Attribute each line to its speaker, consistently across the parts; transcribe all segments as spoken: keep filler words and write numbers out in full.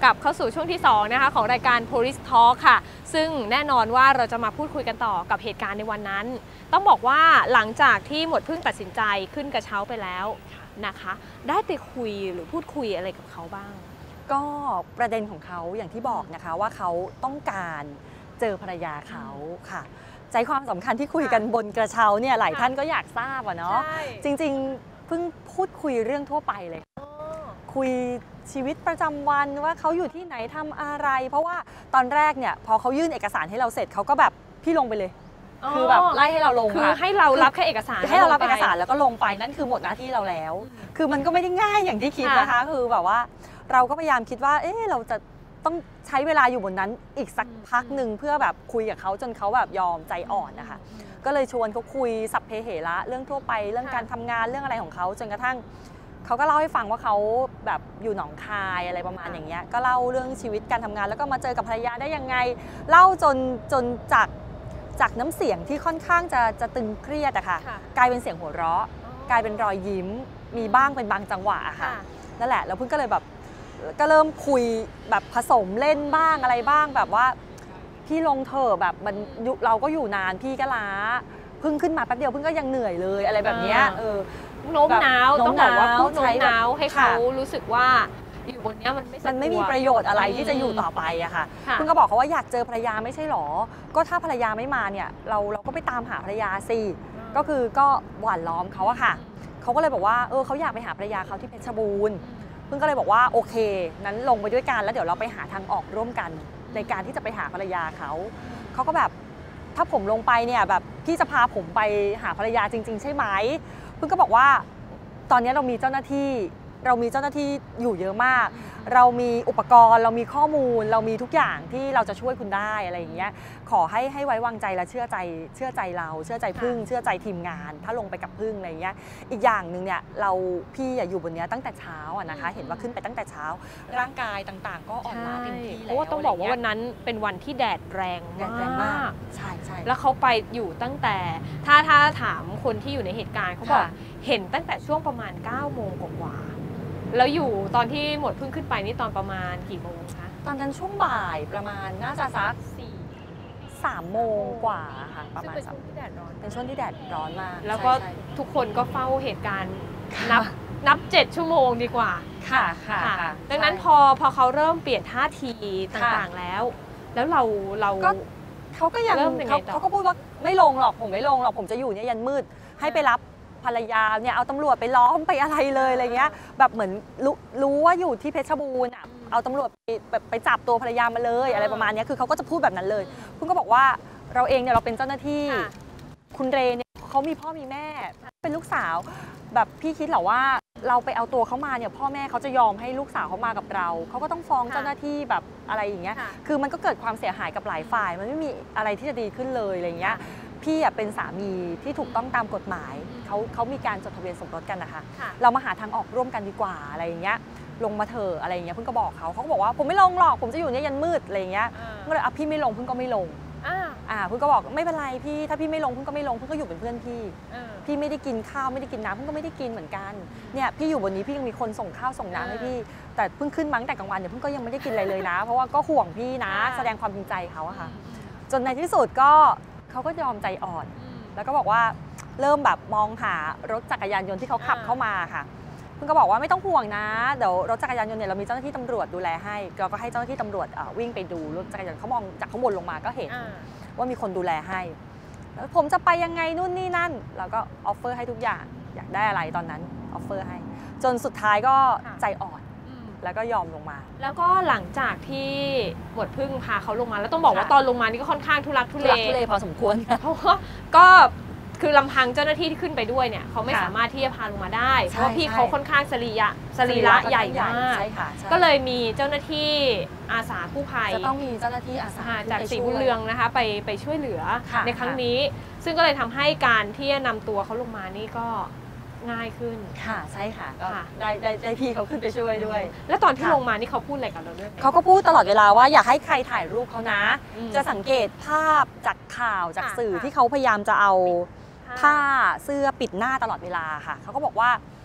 Speaker 1: กลับเข้าสู่ช่วงที่สองนะคะของรายการ Police Talk ค่ะซึ่งแน่นอนว่าเราจะมาพูดคุยกันต่อกับเหตุการณ์ในวันนั้นต้องบอกว่าหลังจากที่หมวดพึ่งตัดสินใจขึ้นกระเช้าไปแล้วนะคะได้ไปคุยหรือพูดคุยอะไรกับเขาบ้าง
Speaker 2: ก็ประเด็นของเขาอย่างที่บอกนะคะว่าเขาต้องการเจอภรรยาเขาค่ะใจความสำคัญที่คุยกันบนกระเช้าเนี่ยหลายท่านก็อยากทราบอะเนาะจริงๆเพิ่งพูดคุยเรื่องทั่วไปเลยคุยชีวิตประจำวันว่าเขาอยู่ที่ไหนทำอะไรเพราะว่าตอนแรกเนี่ยพอเขายื่นเอกสารให้เราเสร็จเขาก็แบบพี่ลงไปเลยคือแบบไล่ให้เราลง
Speaker 1: คือให้เรารับแค่เอกสาร
Speaker 2: ให้เรารับเอกสารแล้วก็ลงไปนั่นคือหมดหน้าที่เราแล้วคือมันก็ไม่ได้ง่ายอย่างที่คิดนะคะคือแบบว่าเราก็พยายามคิดว่าเอ๊ะเราจะต้องใช้เวลาอยู่บนนั้นอีกสักพักหนึ่งเพื่อแบบคุยกับเขาจนเขาแบบยอมใจอ่อนนะคะก็เลยชวนเขาคุยสัพเพเหระเรื่องทั่วไปเรื่องการทำงานเรื่องอะไรของเขาจนกระทั่งเขาก็เล่าให้ฟังว่าเขาแบบอยู่หนองคายอะไรประมาณอย่างเงี้ยก็เล่าเรื่องชีวิตการทำงานแล้วก็มาเจอกับภรรยาได้ยังไงเล่าจนจนจากจากน้ำเสียงที่ค่อนข้างจะจะตึงเครียดอะค่ะกลายเป็นเสียงหัวเราะกลายเป็นรอยยิ้มมีบ้างเป็นบางจังหวะอะค่ะนั่นแหละแล้วเพิ่งก็เลยแบบก็เริ่มคุยแบบผสมเล่นบ้างอะไรบ้างแบบว่าพี่ลงเถอะแบบมันเราก็อยู่นานพี่ก็ล้าเพิ่งขึ้นมาแป๊บเดียวเพิ่งก็ยังเหนื่อยเลยอะไรแบบนี้เออ
Speaker 1: โน้มน้าวต้องบอกว่าพูดโน้มน้าวให้เขารู้สึกว่าอยู่บนนี้มันไม่
Speaker 2: มันไม่มีประโยชน์อะไรที่จะอยู่ต่อไปอะค่ะเพิ่งก็บอกเขาว่าอยากเจอภรรยาไม่ใช่หรอก็ถ้าภรรยาไม่มาเนี่ยเราเราก็ไปตามหาภรรยาสิก็คือก็หว่านล้อมเขาอะค่ะเขาก็เลยบอกว่าเออเขาอยากไปหาภรรยาเขาที่เพชรบูรณ์เพิ่งก็เลยบอกว่าโอเคนั้นลงไปด้วยกันแล้วเดี๋ยวเราไปหาทางออกร่วมกันในการที่จะไปหาภรรยาเขาเขาก็แบบถ้าผมลงไปเนี่ยแบบพี่จะพาผมไปหาภรรยาจริงๆใช่ไหมเพิ่งก็บอกว่าตอนนี้เรามีเจ้าหน้าที่เรามีเจ้าหน้าที่อยู่เยอะมากเรามีอุปกรณ์เรามีข้อมูลเรามีทุกอย่างที่เราจะช่วยคุณได้อะไรอย่างเงี้ยขอให้ให้ไว้วางใจและเชื่อใจเชื่อใจเราเชื่อใจพึ่งเชื่อใจทีมงานถ้าลงไปกับพึ่งอะไรเงี้ยอีกอย่างหนึ่งเนี่ยเราพี่อยู่บนนี้ตั้งแต่เช้าอ่ะนะคะเห็นว่าขึ้นไปตั้งแต่เช้าร่างกายต่างๆก็อ่อนล้าเต็มที่แล้วเพราะว่า
Speaker 1: ต้องบอกว่าวันนั้นเป็นวันที่แดดแรงมาก
Speaker 2: ใช่ใช่
Speaker 1: แล้วเขาไปอยู่ตั้งแต่ถ้าถ้าถามคนที่อยู่ในเหตุการณ์เขาบอกเห็นตั้งแต่ช่วงประมาณเก้าโมงกว่าแล้วอยู่ตอนที่หมวดพึ่งขึ้นไปนี่ตอนประมาณกี่โมงคะ
Speaker 2: ตอนนั้นช่วงบ่ายประมาณน่าจะสักสี่สามโมงกว่าค่ะประมาณ
Speaker 1: เป็นช่วงที่แดดร้อน
Speaker 2: เป็นช่วงที่แดดร้อนมาก
Speaker 1: แล้วก็ทุกคนก็เฝ้าเหตุการณ์นับนับเจ็ดชั่วโมงดีกว่า
Speaker 2: ค่ะค่ะ
Speaker 1: ดังนั้นพอพอเขาเริ่มเปลี่ยนท่าทีต่างๆแล้วแล้วเราเรา
Speaker 2: เขาก็ยังเขาก็พูดว่าไม่ลงหรอกผมไม่ลงหรอกผมจะอยู่เนี่ยยันมืดให้ไปรับภรรยาเนี่ยเอาตำรวจไปล้อมไปอะไรเลยอะไรเงี้ยแบบเหมือนรู้รู้ว่าอยู่ที่เพชรบูรณ์อ่ะเอาตำรวจไปแบบไปจับตัวภรรยามาเลยอะไรประมาณนี้คือเขาก็จะพูดแบบนั้นเลยคุณก็บอกว่าเราเองเนี่ยเราเป็นเจ้าหน้าที่คุณเรเนี่ยเขามีพ่อมีแม่เป็นลูกสาวแบบพี่คิดเหรอว่าเราไปเอาตัวเขามาเนี่ยพ่อแม่เขาจะยอมให้ลูกสาวเขามากับเราเขาก็ต้องฟ้องเจ้าหน้าที่แบบอะไรอย่างเงี้ยคือมันก็เกิดความเสียหายกับหลายฝ่ายมันไม่มีอะไรที่จะดีขึ้นเลยอะไรเงี้ยพี่เป็นสามีที่ถูกต้องตามกฎหมายเขาเขามีการจดทะเบียนสมรสกันนะคะเรามาหาทางออกร่วมกันดีกว่าอะไรอย่างเงี้ยลงมาเถอะอะไรอย่างเงี้ยเพิ่งก็บอกเขาเขาก็บอกว่าผมไม่ลงหรอกผมจะอยู่เนี่ยยันมืดอะไรอย่างเงี้ยก็เลยอ่ะพี่ไม่ลงเพิ่งก็ไม่ลงอ่าเพิ่งก็บอกไม่เป็นไรพี่ถ้าพี่ไม่ลงเพิ่งก็ไม่ลงเพิ่งก็อยู่เป็นเพื่อนพี่พี่ไม่ได้กินข้าวไม่ได้กินน้ำเพิ่งก็ไม่ได้กินเหมือนกันเนี่ยพี่อยู่บนนี้พี่ยังมีคนส่งข้าวส่งน้ำให้พี่แต่เพิ่งขึ้นมาตั้งแต่กลางวันเนี่ยเพิ่งก็ยังไม่ได้กินอะไรเลยนะเพราะว่าก็ห่วงพี่นะแสดงความจริงใจเขาอะค่ะจนในที่สุดก็เขาก็ยอมใจอ่อนแล้วก็บอกว่าเริ่มแบบมองหารถจักรยานยนต์ที่เขาขับเข้ามาค่ะเพิ่งก็บอกว่าไม่ต้องห่วงนะเดี๋ยวรถจักรยานยนต์เนี่ยเรามีเจ้าหน้าที่ตำรวจดูแลให้เราก็ให้เจ้าหน้าที่ตำรวจวิ่งไปดูรถจักรยานเขามองจากข้างบนลงมาก็เห็นว่ามีคนดูแลให้แล้วผมจะไปยังไงนู่นนี่นั่นเราก็ออฟเฟอร์ให้ทุกอย่างอยากได้อะไรตอนนั้นออฟเฟอร์ให้จนสุดท้ายก็ใจอ่อนแล้วก็ยอมลงมา
Speaker 1: แล้วก็หลังจากที่หมวดพึ่งพาเขาลงมาแล้วต้องบอกว่าตอนลงมานี่ก็ค่อนข้างทุลักทุเล
Speaker 2: ทุเลพอสมควร
Speaker 1: เพราะว่าก็คือลำพังเจ้าหน้าที่ที่ขึ้นไปด้วยเนี่ยเขาไม่สามารถที่จะพาลงมาได้เพราะพี่เขาค่อนข้างสรีระสรีระใหญ่มากก็เลยมีเจ้าหน้าที่อาสากู้ภัย
Speaker 2: จะต้องมีเจ้าหน้าที่อาสา
Speaker 1: จากศรีบุญเรืองนะคะไปไปช่วยเหลือในครั้งนี้ซึ่งก็เลยทำให้การที่จะนำตัวเขาลงมานี่ก็ง่ายขึ้น
Speaker 2: ค่ะใช่ค่ะก็ได้ได้ได้พี่เขาขึ้นไปช่วยด้วย
Speaker 1: แล้วตอนที่ลงมานี่เขาพูดอะไรกับเราด้วย
Speaker 2: เขาก็พูดตลอดเวลาว่าอยากให้ใครถ่ายรูปเขานะจะสังเกตภาพจากข่าวจากสื่อที่เขาพยายามจะเอาผ้าเสื้อปิดหน้าตลอดเวลาค่ะเขาก็บอกว่า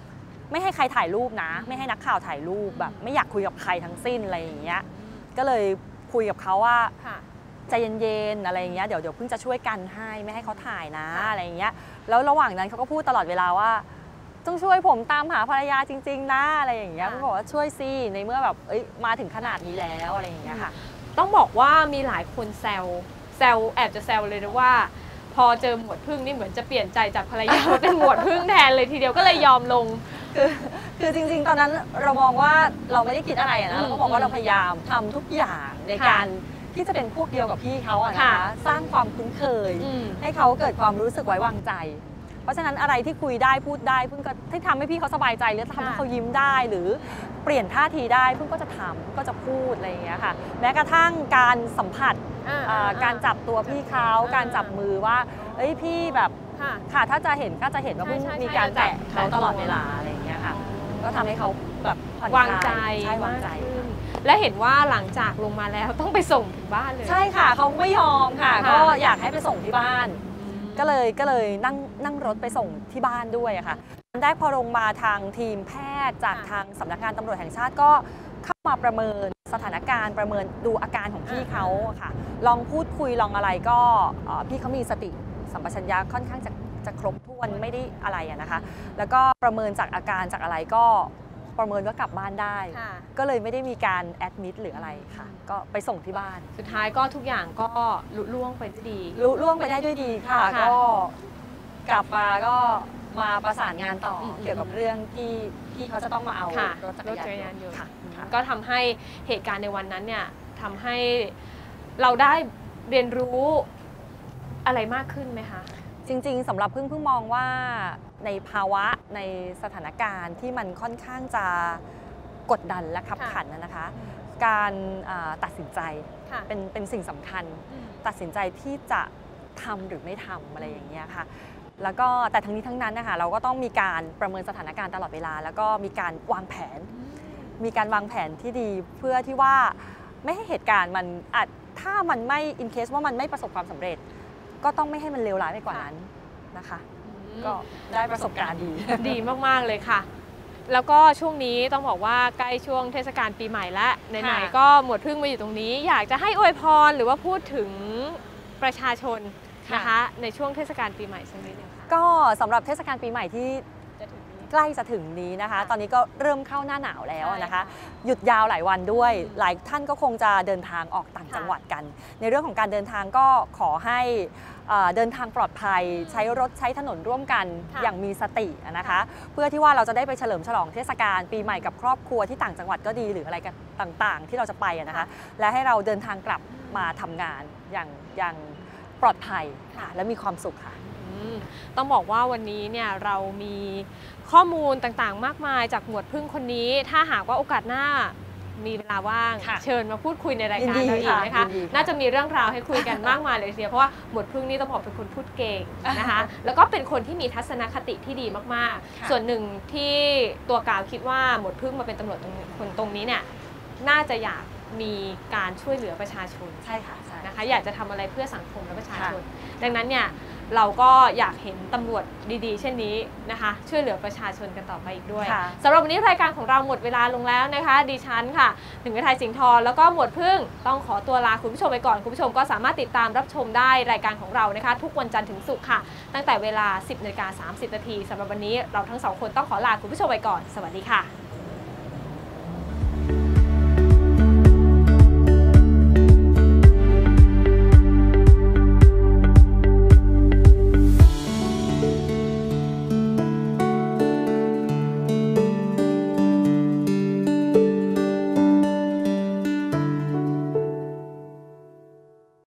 Speaker 2: ไม่ให้ใครถ่ายรูปนะ ไม่ให้นักข่าวถ่ายรูปแบบไม่อยากคุยกับใครทั้งสิ้นอะไรอย่างเงี้ยก็เลยคุยกับเขาว่าใจเย็นๆอะไรอย่างเงี้ยเดี๋ยวเดี๋ยวเพิ่งจะช่วยกันให้ไม่ให้เขาถ่ายนะอะไรอย่างเงี้ยแล้วระหว่างนั้นเขาก็พูดตลอดเวลาว่าต้องช่วยผมตามหาภรรยาจริงๆนะอะไรอย่างเงี้ยเขาบอกว่าช่วยสิในเมื่อแบบเอ้ยมาถึงขนาดนี้แล้วอะไรอย่างเงี้ยค่ะ
Speaker 1: ต้องบอกว่ามีหลายคนแซวแซวแอบจะแซวเลยนะว่าพอเจอหมวดพึ่งนี่เหมือนจะเปลี่ยนใจจากภรรยาเป็นหมวดพึ่งแทนเลยทีเดียวก็เลยยอมลง
Speaker 2: คือคือจริงๆตอนนั้นเรามองว่าเราไม่ได้คิดอะไรนะเราก็บอกว่าเราพยายามทำทุกอย่างในการที่จะเป็นพวกเดียวกับพี่เขาอะนะคะสร้างความคุ้นเคยให้เขาเกิดความรู้สึกไว้วางใจเพราะฉะนั้นอะไรที่คุยได้พูดได้เพิ่งก็ที่ทำให้พี่เขาสบายใจหรือทำให้เขายิ้มได้หรือเปลี่ยนท่าทีได้เพิ่งก็จะทำก็จะพูดอะไรอย่างเงี้ยค่ะแม้กระทั่งการสัมผัสการจับตัวพี่เขาการจับมือว่าเอ้ยพี่แบบค่ะถ้าจะเห็นก็จะเห็นว่าเพิ่งมีการแตะเขาตลอดเวลาอะไรอย่างเงี้ยค่ะก็ทำให้เขาแบบ
Speaker 1: วางใจ
Speaker 2: ใช่วางใจ
Speaker 1: และเห็นว่าหลังจากลงมาแล้วต้องไปส่งถึงบ้านเลย
Speaker 2: ใช่ค่ะเขาไม่ยอมค่ะก็อยากให้ไปส่งที่บ้านก็เลยก็เลยนั่งนั่งรถไปส่งที่บ้านด้วยอะค่ะได้พอลงมาทางทีมแพทย์จากทางสำนักงานตำรวจแห่งชาติก็เข้ามาประเมินสถานการณ์ประเมินดูอาการของพี่เขาค่ะลองพูดคุยลองอะไรก็พี่เขามีสติสัมปชัญญะค่อนข้างจะจะครบถ้วนไม่ได้อะไรอะนะคะแล้วก็ประเมินจากอาการจากอะไรก็ประเมินว่ากลับบ้านได้ก็เลยไม่ได้มีการแอดมิดหรืออะไรค่ะก็ไปส่งที่บ้าน
Speaker 1: สุดท้ายก็ทุกอย่างก็ลุล่วงไปได้ดี
Speaker 2: ลุล่วงไปได้ด้วยดีค่ะก็กลับมาก็มาประสานงานต่อเกี่ยวกับเรื่องที่ที่เขาจะต้องมาเอารถจักรยานยนต์
Speaker 1: ก็ทำให้เหตุการณ์ในวันนั้นเนี่ยทำให้เราได้เรียนรู้อะไรมากขึ้นไหมคะ
Speaker 2: จริงๆสำหรับพึ่งพึ่งมองว่าในภาวะในสถานการณ์ที่มันค่อนข้างจะกดดันและขับขันนะคะการตัดสินใจเป็นเป็นสิ่งสำคัญตัดสินใจที่จะทำหรือไม่ทำอะไรอย่างเงี้ยค่ะแล้วก็แต่ทั้งนี้ทั้งนั้นนะคะเราก็ต้องมีการประเมินสถานการณ์ตลอดเวลาแล้วก็มีการวางแผนมีการวางแผนที่ดีเพื่อที่ว่าไม่ให้เหตุการณ์มันอาจถ้ามันไม่ in case ว่ามันไม่ประสบความสำเร็จก็ต้องไม่ให้มันเลวร้ายไปกว่านั้นนะคะก็ได้ประสบการณ์ดี
Speaker 1: ดีมากๆเลยค่ะแล้วก็ช่วงนี้ต้องบอกว่าใกล้ช่วงเทศกาลปีใหม่และไหนๆก็หมวดพึ่งมาอยู่ตรงนี้อยากจะให้อวยพรหรือว่าพูดถึงประชาชนนะคะในช่วงเทศกาลปีใหม่สักนิดนึงค่ะ
Speaker 2: ก็สำหรับเทศกาลปีใหม่ที่ใกล้จะถึงนี้นะคะตอนนี้ก็เริ่มเข้าหน้าหนาวแล้วนะคะหยุดยาวหลายวันด้วยหลายท่านก็คงจะเดินทางออกต่างจังหวัดกันในเรื่องของการเดินทางก็ขอให้เดินทางปลอดภัยใช้รถใช้ถนนร่วมกันอย่างมีสตินะคะเพื่อที่ว่าเราจะได้ไปเฉลิมฉลองเทศกาลปีใหม่กับครอบครัวที่ต่างจังหวัดก็ดีหรืออะไรกันต่างๆที่เราจะไปนะคะและให้เราเดินทางกลับมาทำงานอย่างอย่างปลอดภัยและมีความสุขค่ะ
Speaker 1: ต้องบอกว่าวันนี้เนี่ยเรามีข้อมูลต่างๆมากมายจากหมวดพึ่งคนนี้ถ้าหากว่าโอกาสหน้ามีเวลาว่างเชิญมาพูดคุยในรายการเราอีกนะคะน่าจะมีเรื่องราวให้คุยกันมากมายเลยทีเดียวเพราะว่าหมวดพึ่งนี่ต้องบอกเป็นคนพูดเก่งนะคะแล้วก็เป็นคนที่มีทัศนคติที่ดีมากๆส่วนหนึ่งที่ตัวกาวคิดว่าหมวดพึ่งมาเป็นตำรวจคนตรงนี้เนี่ยน่าจะอยากมีการช่วยเหลือประชาชน
Speaker 2: ใช่ค่ะ
Speaker 1: นะคะอยากจะทำอะไรเพื่อสังคมและประชาชนดังนั้นเนี่ยเราก็อยากเห็นตำรวจดีๆเช่นนี้นะคะช่วยเหลือประชาชนกันต่อไปอีกด้วยสำหรับวันนี้รายการของเราหมดเวลาลงแล้วนะคะดิฉันค่ะหนึ่งฤทัยสิงห์ทองแล้วก็หมวดพึ่งต้องขอตัวลาคุณผู้ชมไปก่อนคุณผู้ชมก็สามารถติดตามรับชมได้รายการของเรานะคะทุกวันจันทร์ถึงศุกร์ค่ะตั้งแต่เวลา สิบนาฬิกาสามสิบนาทีสำหรับวันนี้เราทั้งสองคนต้องขอลาคุณผู้ชมไปก่อนสวัสดีค่ะ